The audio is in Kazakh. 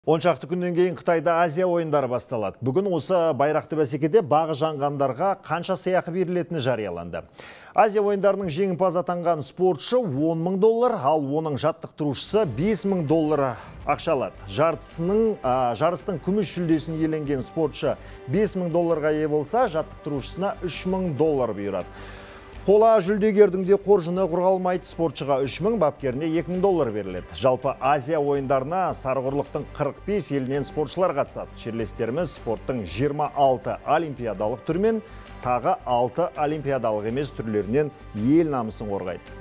10 шақты күннен кейін Қытайда Азия ойындары басталады. Бүгін осы байрақты бәсекеде бағы жанғандарға қанша сыйақы берілетіні жарияланды. Азия ойындарының жеңімпаз атанған спортшы $10.000, ал оның жаттықтырушысы $5.000 ақша алады. Жарыстың күміс жүлдесін иеленген спортшы $5.000-ға ие болса, жаттықтырушысына $3.000 бұйырады. Қола жүлдегердің де қоржыны құрғалмайды, спортшыға $3.000, бапкеріне $2.000 беріледі. Жалпы Азия ойындарына сарықұрлықтың 45 елінен спортшылар қатысады. Жерлестеріміз спорттың 26 олимпиадалық түрмен тағы 6 олимпиадалық емес түрлерінен ел намысын қорғайды.